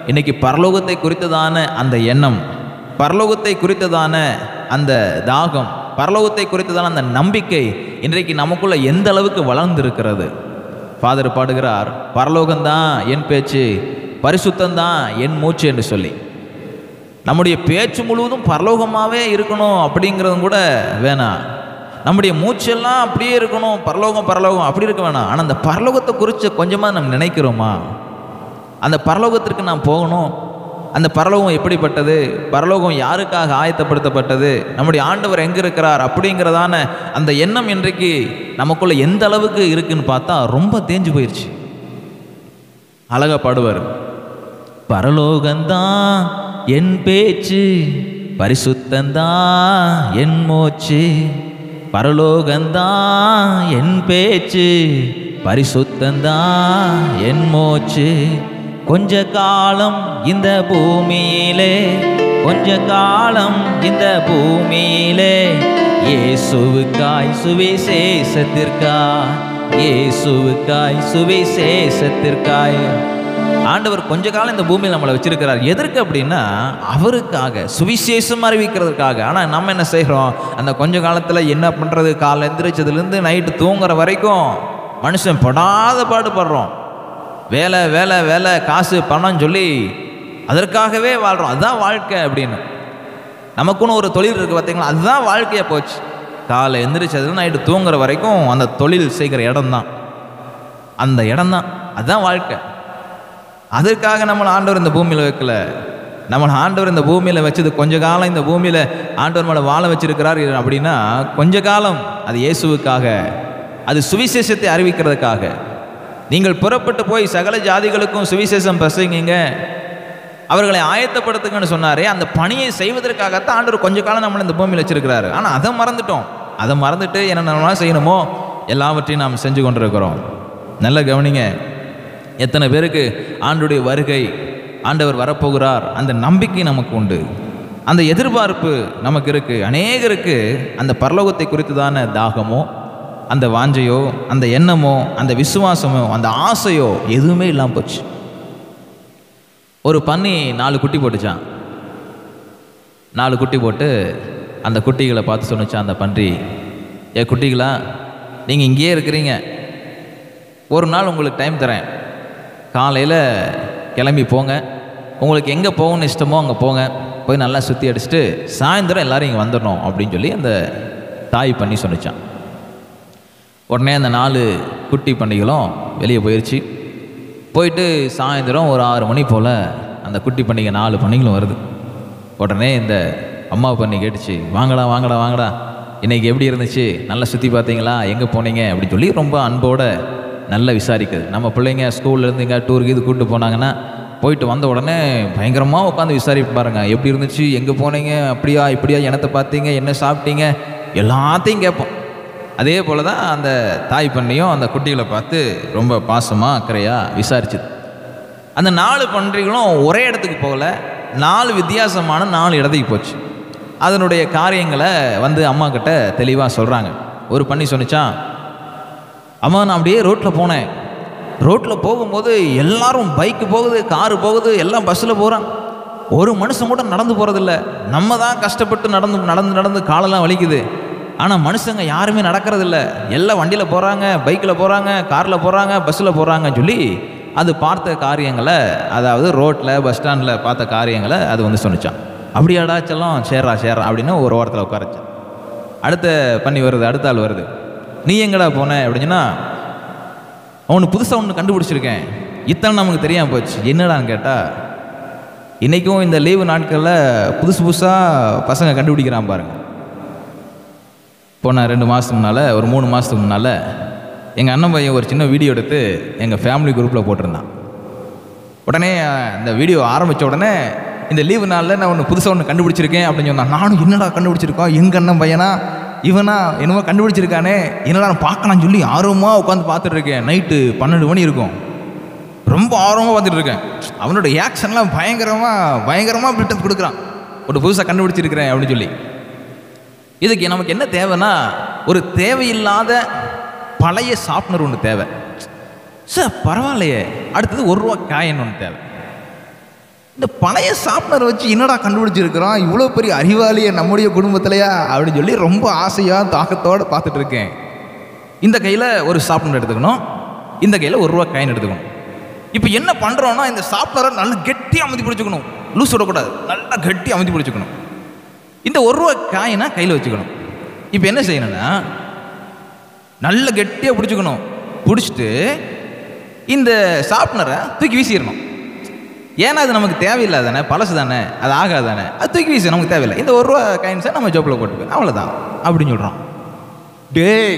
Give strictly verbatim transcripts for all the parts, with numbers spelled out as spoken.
இன்றைக்கி பரலோகத்தை குறித்ததான அந்த எண்ணம், பரலோகத்தை குறித்ததான அந்த தாகம், பரலோகத்தை குறித்ததான அந்த நம்பிக்கை இன்றைக்கு நமக்குள்ள எந்த அளவுக்கு வளர்ந்திருக்கிறது. ஃபாதர் பாடுகிறார், பரலோகம்தான் என் பேச்சு, பரிசுத்தந்தான் என் மூச்சு என்று சொல்லி. நம்முடைய பேச்சு முழுவதும் பரலோகமாகவே இருக்கணும் அப்படிங்கிறதும் கூட வேணாம். நம்முடைய மூச்செல்லாம் அப்படியே இருக்கணும், பரலோகம் பரலோகம் அப்படி இருக்க வேணாம். ஆனால் அந்த பரலோகத்தை குறித்து கொஞ்சமாக நம்ம நினைக்கிறோமா? அந்த பரலோகத்திற்கு நாம் போகணும். அந்த பரலோகம் எப்படிப்பட்டது, பரலோகம் யாருக்காக ஆயத்தப்படுத்தப்பட்டது, நம்முடைய ஆண்டவர் எங்கே இருக்கிறார் அப்படிங்கிறதான அந்த எண்ணம் இன்றைக்கு நமக்குள்ள எந்த அளவுக்கு இருக்குன்னு பார்த்தா ரொம்ப தேஞ்சு போயிடுச்சு. அழகா பாடுவார், பரலோகந்தான் என் பேச்சு, பரிசுத்தந்தான் என் மூச்சு, பரலோகந்தான் என் பேச்சு, பரிசுத்தந்தான் என் மூச்சு. கொஞ்ச காலம் இந்த பூமியிலே, கொஞ்ச காலம் இந்த பூமியிலே, இயேசுவுக்காய் சுவிசேஷத்திற்காய், இயேசுவுக்காய் சுவிசேஷத்திற்காய். ஆண்டவர் கொஞ்ச காலம் இந்த பூமியில் நம்மளை வச்சிருக்கிறார். எதற்கு அப்படின்னா அவருக்காக, சுவிசேஷம் அறிவிக்கிறதுக்காக. ஆனால் நம்ம என்ன செய்கிறோம், அந்த கொஞ்ச காலத்தில் என்ன பண்ணுறது, காலை எந்திரிச்சதுலேருந்து நைட்டு தூங்குற வரைக்கும் மனுஷன் படாத பாடுபடுறோம். வேலை வேலை வேலை, காசு பணம் சொல்லி அதற்காகவே வாழ்கிறோம். அதுதான் வாழ்க்கை அப்படின்னு. நமக்குன்னு ஒரு தொழில் இருக்குது பார்த்தீங்களா, அதுதான் வாழ்க்கையாக போச்சு. காலை எந்திரிச்சதுல நைட்டு தூங்குற வரைக்கும் அந்த தொழில் செய்கிற இடம்தான், அந்த இடம்தான், அதுதான் வாழ்க்கை. அதற்காக நம்மளை ஆண்டவர் இந்த பூமியில் வைக்கல. நம்மளை ஆண்டவர் இந்த பூமியில் வச்சது கொஞ்ச காலம், இந்த பூமியில் ஆண்டவர் மேலே வாழ வச்சிருக்கிறார் அப்படின்னா கொஞ்ச காலம் அது இயேசுவுக்காக, அது சுவிசேஷத்தை அறிவிக்கிறதுக்காக. நீங்கள் புறப்பட்டு போய் சகல ஜாதிகளுக்கும் சுவிசேஷம் பிரசங்கிங்க, அவர்களை ஆயத்தப்படுத்துங்கன்னு சொன்னாரே, அந்த பணியை செய்வதற்காகத்தான் ஆண்டவர் கொஞ்ச காலம் நம்மளை இந்த பூமியில் வச்சிருக்கிறாரு. ஆனால் அதை மறந்துட்டோம். அதை மறந்துட்டு என்னென்ன செய்யணுமோ எல்லாவற்றையும் நாம் செஞ்சு கொண்டிருக்கிறோம். நல்ல கவனிங்க, எத்தனை பேருக்கு ஆண்டவருடைய வருகை, ஆண்டவர் வரப்போகிறார் அந்த நம்பிக்கை நமக்கு உண்டு, அந்த எதிர்பார்ப்பு நமக்கு இருக்குது. அநேகருக்கு அந்த பரலோகத்தை குறித்துதான தாகமோ, அந்த வாஞ்சையோ, அந்த எண்ணமோ, அந்த விசுவாசமோ, அந்த ஆசையோ எதுவுமே இல்லாமல் போச்சு. ஒரு பன்னி நாலு குட்டி போட்டுச்சான். நாலு குட்டி போட்டு அந்த குட்டிகளை பார்த்து சொன்னிச்சான் அந்த பன்றி, ஏ குட்டிகளா, நீங்கள் இங்கேயே இருக்கிறீங்க, ஒரு நாள் உங்களுக்கு டைம் தரேன், காலையில் கிளம்பி போங்க, உங்களுக்கு எங்கே போகணும்னு இஷ்டமோ அங்கே போங்க, போய் நல்லா சுற்றி அடிச்சுட்டு சாயந்தரம் எல்லோரும் இங்கே வந்துடணும் அப்படின்னு சொல்லி அந்த தாய் பண்ணி சொன்னிச்சான். உடனே அந்த நாலு குட்டி பண்டிகளும் வெளியே போயிடுச்சு. போயிட்டு சாயந்தரம் ஒரு ஆறு மணி போல் அந்த குட்டி பண்டிகை நாலு பண்டிகளும் வருது. உடனே இந்த அம்மா பண்ணி கேட்டுச்சு, வாங்கடா வாங்கடா வாங்கடா, இன்றைக்கி எப்படி இருந்துச்சு, நல்லா சுற்றி பார்த்தீங்களா, எங்கே போனீங்க அப்படின்னு சொல்லி ரொம்ப அன்போடு நல்லா விசாரிக்குது. நம்ம பிள்ளைங்க ஸ்கூல்லேருந்து எங்கே டூருக்கு இது கூப்பிட்டு போனாங்கன்னா போயிட்டு வந்த உடனே பயங்கரமாக உட்காந்து விசாரிப்பு பாருங்கள், எப்படி இருந்துச்சு, எங்கே போனீங்க, அப்படியா இப்படியா, என்னத்தை பார்த்தீங்க, என்ன சாப்பிட்டீங்க, எல்லாத்தையும் கேட்போம். அதே போல் தான் அந்த தாய் பண்ணியும் அந்த குட்டிகளை பார்த்து ரொம்ப பாசமாக அக்கறையாக விசாரிச்சுது. அந்த நாலு பன்றிகளும் ஒரே இடத்துக்கு போகல, நாலு வித்தியாசமான நாலு இடத்துக்கு போச்சு. அதனுடைய காரியங்களை வந்து அம்மா கிட்ட தெளிவாக சொல்கிறாங்க. ஒரு பண்ணி சொன்னிச்சான், அம்மா நான் அப்படியே ரோட்டில் போனேன், ரோட்டில் போகும்போது எல்லாரும் பைக்கு போகுது, காரு போகுது, எல்லாம் பஸ்ஸில் போகிறான், ஒரு மனுஷன் கூட நடந்து போகிறதில்ல. நம்ம தான் கஷ்டப்பட்டு நடந்து நடந்து நடந்து காலெல்லாம் வலிக்குது, ஆனால் மனுஷங்க யாருமே நடக்கிறதில்ல, எல்லாம் வண்டியில் போகிறாங்க, பைக்கில் போகிறாங்க, காரில் போகிறாங்க, பஸ்ஸில் போகிறாங்கன்னு சொல்லி அது பார்த்த காரியங்களை, அதாவது ரோட்டில் பஸ் ஸ்டாண்டில் பார்த்த காரியங்களை அது வந்து சொன்னிச்சான். அப்படியாடா செல்லம், சேர்றா சேர்றா அப்படின்னு ஒரு ஓரத்தில் உட்காரச்சான். அடுத்த பண்ணி வருது, அடுத்த ஆள் வருது, நீ எங்கடா போன அப்படின்னா, அவனு புதுசாக ஒன்று கண்டுபிடிச்சிருக்கேன், இத்தனை நமக்கு தெரியாமல் போச்சு. என்னடான்னு கேட்டால், இன்றைக்கும் இந்த லீவு நாட்களில் புதுசு புதுசாக பசங்க கண்டுபிடிக்கிறான் பாருங்கள். போன ரெண்டு மாதத்துக்கு முன்னால், ஒரு மூணு மாதத்துக்கு முன்னால் எங்கள் அண்ணன் பையன் ஒரு சின்ன வீடியோ எடுத்து எங்கள் ஃபேமிலி குரூப்பில் போட்டிருந்தான். உடனே இந்த வீடியோ ஆரம்பித்த உடனே, இந்த லீவு நாளில் நான் ஒன்று புதுசாக ஒன்று கண்டுபிடிச்சிருக்கேன் அப்படின்னு சொன்னான். நானும் என்னடா கண்டுபிடிச்சிருக்கோம், எங்கள் அண்ணன் பையனா இவனா என்னமோ கண்டுபிடிச்சிருக்கானே, என்னடா நான் பார்க்கலான்னு சொல்லி ஆர்வமாக உட்காந்து பார்த்துட்டு இருக்கேன். நைட்டு பன்னெண்டு மணி இருக்கும், ரொம்ப ஆர்வமாக பார்த்துட்டு இருக்கேன். அவனோட ஆக்ஷன்லாம் பயங்கரமாக பயங்கரமாக பில்டப் கொடுக்குறான், ஒரு புதுசாக கண்டுபிடிச்சிருக்கிறேன் அப்படின்னு சொல்லி. இதுக்கு நமக்கு என்ன தேவைன்னா, ஒரு தேவையில்லாத பழைய ஷார்ப்னர் ஒன்று தேவை. சார் பரவாயில்லையே, அடுத்தது ஒரு ரூபா காயின் ஒன்று தேவை. இந்த பழைய ஷார்ப்னரை வச்சு என்னடா கண்டுபிடிச்சிருக்கிறோம், இவ்வளோ பெரிய அறிவாளியை நம்முடைய குடும்பத்திலையா அப்படின்னு சொல்லி ரொம்ப ஆசையாக தாக்கத்தோடு பார்த்துட்டு இருக்கேன். இந்த கையில் ஒரு ஷார்ப்னர் எடுத்துக்கணும், இந்த கையில் ஒரு ரூபா காயின் எடுத்துக்கணும். இப்போ என்ன பண்ணுறோன்னா, இந்த ஷார்ப்னரை நல்லா கெட்டியாக அமுத்தி பிடிச்சிக்கணும், லூஸ் விடக்கூடாது, நல்லா கெட்டி அமுத்தி பிடிச்சிக்கணும். இந்த ஒரு ரூபா காயினை கையில் வச்சுக்கணும். இப்போ என்ன செய்யணும்னா, நல்ல கெட்டியாக பிடிச்சிக்கணும். பிடிச்சிட்டு இந்த ஷார்ப்னரை தூக்கி வீசிடணும். ஏன்னா அது நமக்கு தேவையில்லை தானே, பழசு தானே, அது ஆகாது தானே, அது தூக்கி வீச நமக்கு தேவையில்லை. இந்த ஒரு ரூபா காயின்ஸை நம்ம ஜோப்பில் போட்டுப்போம், அவ்வளோதான் அப்படின்னு சொல்கிறோம். டேய்,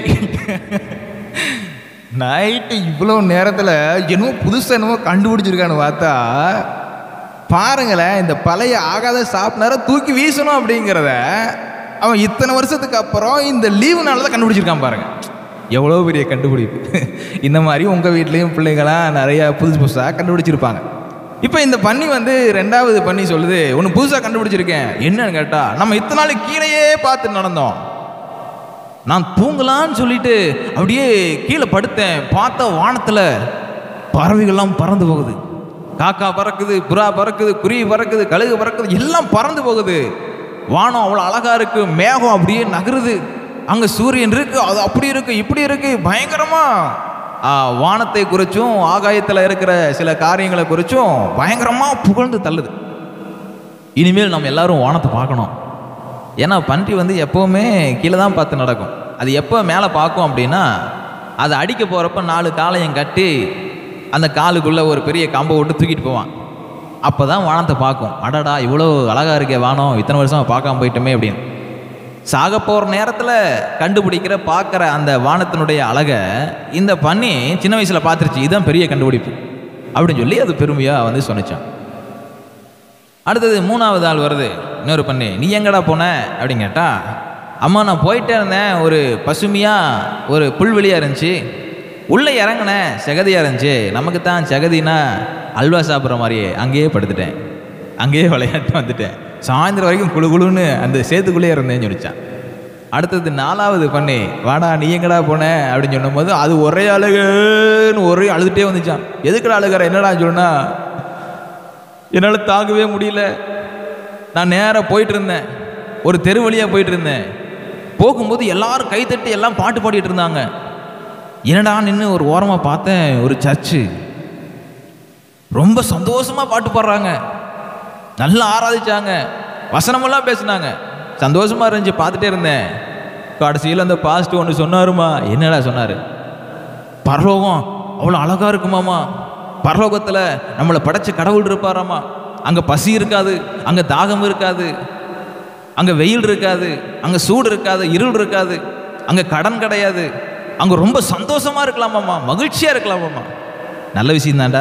நைட்டு இவ்வளோ நேரத்தில் என்னமோ புதுசாக என்னமோ கண்டுபிடிச்சிருக்கான்னு பார்த்தா பாருங்களேன், இந்த பழைய ஆகாத ஷார்ப்னரை தூக்கி வீசணும் அப்படிங்கிறத அவன் இத்தனை வருஷத்துக்கு அப்புறம் இந்த லீவுனால தான் கண்டுபிடிச்சிருக்கான். பாருங்கள் எவ்வளோ பெரிய கண்டுபிடிப்பு. இந்த மாதிரி உங்கள் வீட்லேயும் பிள்ளைங்களாம் நிறையா புதுசு புதுசாக கண்டுபிடிச்சிருப்பாங்க. இப்போ இந்த பன்னி வந்து ரெண்டாவது பன்னி சொல்லுது, ஒன்று புதுசாக கண்டுபிடிச்சிருக்கேன். என்னன்னு கேட்டால், நம்ம இத்தனை நாள் கீழேயே பார்த்து நடந்தோம், நான் தூங்கலான்னு சொல்லிட்டு அப்படியே கீழே படுத்தேன், பார்த்த வானத்தில் பறவைகள்லாம் பறந்து போகுது. காக்கா பறக்குது, புறா பறக்குது, குருவி பறக்குது, கழுகு பறக்குது, எல்லாம் பறந்து போகுது. வானம் அவ்வளோ அழகாக இருக்குது, மேகம் அப்படியே நகருது, அங்கே சூரியன் இருக்குது, அது அப்படி இருக்குது இப்படி இருக்குது, பயங்கரமாக வானத்தை குறிச்சும் ஆகாயத்தில் இருக்கிற சில காரியங்களை குறிச்சும் பயங்கரமாக புகழ்ந்து தள்ளுது. இனிமேல் நம்ம எல்லாரும் வானத்தை பார்க்கணும். ஏன்னா பன்றி வந்து எப்போவுமே கீழே தான் பார்த்து நடக்கும். அது எப்போ மேலே பார்க்கும் அப்படின்னா, அதை அடிக்க போகிறப்ப நாலு காலையும் கட்டி அந்த காலுக்குள்ளே ஒரு பெரிய கம்பை விட்டு தூக்கிட்டு போவான். அப்போ தான் வானத்தை பார்க்கும். அடடா இவ்வளோ அழகாக இருக்கே வானம், இத்தனை வருஷம் பார்க்காம போயிட்டோமே அப்படின்னு. சாக போகிற நேரத்தில் கண்டுபிடிக்கிற பார்க்குற அந்த வானத்தினுடைய அழகை இந்த பன்னி சின்ன வயசில் பார்த்துருச்சு. இதுதான் பெரிய கண்டுபிடிப்பு அப்படின்னு சொல்லி அது பெருமையாக வந்து சொன்னிச்சான். அடுத்தது மூணாவது ஆள் வருது, இன்னொரு பன்னி. நீ எங்கடா போன அப்படின்னு கேட்டால், அம்மா நான் போயிட்டே இருந்தேன், ஒரு பசுமையாக ஒரு புல்வெளியாக இருந்துச்சு, உள்ளே இறங்கினேன், செகதியாக இருந்துச்சு, நமக்கு தான் செகதினா அல்வா சாப்பிட்ற மாதிரியே, அங்கேயே படுத்துட்டேன், அங்கேயே விளையாட்டு வந்துட்டேன், சாயந்தரம் வரைக்கும் குழு குழுன்னு அந்த சேத்துக்குள்ளே இருந்தேன்னு சொல்லிச்சான். அடுத்தது நாலாவது பண்ணி, வாடா நீ எங்கடா போன அப்படின்னு சொன்னும்போது அது ஒரே அழுகுன்னு ஒரே அழுதுகிட்டே வந்துச்சான். எதுக்கடா அழுகிற, என்னடா சொன்னா, என்னால் தாங்கவே முடியல, நான் நேராக போயிட்டு இருந்தேன், ஒரு தெரு வழியாக போயிட்டு இருந்தேன், போகும்போது எல்லாரும் கைத்தட்டி எல்லாம் பாட்டு பாடிட்டு இருந்தாங்க. என்னடா நின்று ஒரு ஓரமாக பார்த்தேன், ஒரு சர்ச்சு, ரொம்ப சந்தோஷமாக பாட்டு பாடுறாங்க, நல்லா ஆராதிச்சாங்க, வசனமெல்லாம் பேசுனாங்க, சந்தோஷமாக இருந்துச்சு, பார்த்துட்டே இருந்தேன். கடைசியில் அந்த பாஸ்ட் ஒன்று சொன்னாருமா. என்னடா சொன்னார்? பரலோகம் அவ்வளோ அழகாக இருக்குமாமா, பரலோகத்தில் நம்மளை படைச்ச கடவுள் இருப்பாராமா, அங்கே பசி இருக்காது, அங்கே தாகம் இருக்காது, அங்கே வெயில் இருக்காது, அங்கே சூடு இருக்காது, இருள் இருக்காது, அங்கே கடன் கிடையாது, அங்கே ரொம்ப சந்தோஷமாக இருக்கலாமாம்மா, மகிழ்ச்சியாக இருக்கலாமாம்மா. நல்ல விஷயம் தான்டா.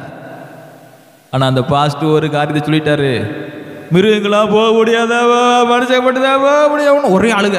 ஆனால் அந்த பாஸ்ட் ஒரு காரியத்தை சொல்லிட்டாரு, மிருகங்களா போக முடியாதாவா, மனுஷன் மட்டும்தான் போக முடியாதுன்னு ஒரே அழுக.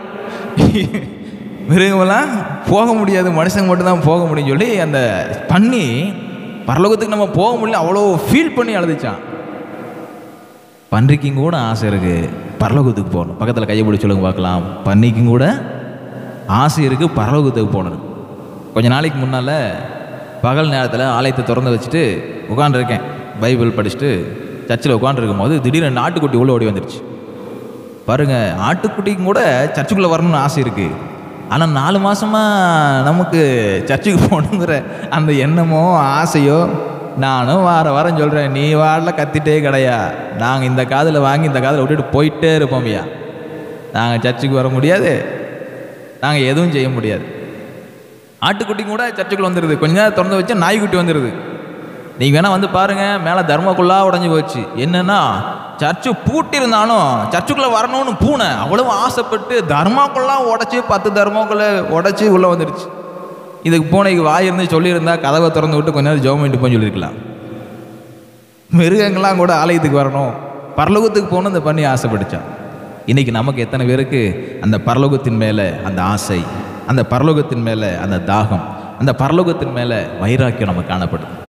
மிருகங்களாம் போக முடியாது, மனுஷங்க மட்டும்தான் போக முடியும்னு சொல்லி அந்த பண்ணி பரலோகத்துக்கு நம்ம போக முடியல அவ்வளோ ஃபீல் பண்ணி அழுதுச்சான். பன்றிக்கும் கூட ஆசை இருக்குது பரலோகத்துக்கு போகணும். பக்கத்தில் கையை பிடிச்சி சொல்லுங்க பார்க்கலாம். பன்னிக்கும் கூட ஆசை இருக்குது பரலோகத்துக்கு போகணும். கொஞ்ச நாளைக்கு முன்னால் பகல் நேரத்தில் ஆலயத்தை திறந்து வச்சுட்டு உட்காண்டிருக்கேன், பைபிள் படிச்சுட்டு சர்ச்சில் உட்காந்துருக்கும் போது திடீர்னு நாட்டுக்குட்டி உள்ள ஓடி வந்துடுச்சு. பாருங்கள், ஆட்டுக்குட்டிக்கும் கூட சர்ச்சுக்குள்ளே வரணும்னு ஆசை இருக்குது. ஆனால் நாலு மாதமாக நமக்கு சர்ச்சுக்கு போகணுங்கிற அந்த எண்ணமோ ஆசையோ, நானும் வார வாரம் சொல்கிறேன், நீ வாரில் கத்திட்டே கிடையா, நாங்கள் இந்த காதில் வாங்கி இந்த காதில் விட்டுட்டு போயிட்டே இருப்போம்யா, நாங்கள் சர்ச்சுக்கு வர முடியாது, நாங்கள் எதுவும் செய்ய முடியாது. ஆட்டுக்குட்டி கூட சர்ச்சுக்குள்ளே வந்துடுது, கொஞ்ச நேரம் திறந்து வச்சா நாய்க்குட்டி வந்துடுது. நீங்கள் வேணால் வந்து பாருங்கள், மேலே தர்மக்குள்ளாக உடஞ்சி போச்சு. என்னென்னா சர்ச்சு பூட்டியிருந்தாலும் சர்ச்சுக்குள்ளே வரணும்னு பூனை அவ்வளவு ஆசைப்பட்டு தர்மாக்குள்ளாக உடச்சி பத்து தர்மாக்குள்ளே உடச்சி உள்ளே வந்துடுச்சு. இதுக்கு பூனைக்கு வாய் இருந்து சொல்லியிருந்தா கதவை திறந்து விட்டு கொஞ்ச நேரம் ஜெபம் பண்ணிட்டு போய் சொல்லியிருக்கலாம். மிருகங்கள்லாம் கூட ஆலயத்துக்கு வரணும், பரலோகத்துக்கு போகணும் இந்த பண்ணி ஆசைப்பட்டுச்சான். இன்றைக்கி நமக்கு எத்தனை பேருக்கு அந்த பரலோகத்தின் மேலே அந்த ஆசை, அந்த பரலோகத்தின் மேலே அந்த தாகம், அந்த பரலோகத்தின் மேலே வைராக்கியம் நமக்கு காணப்படுது.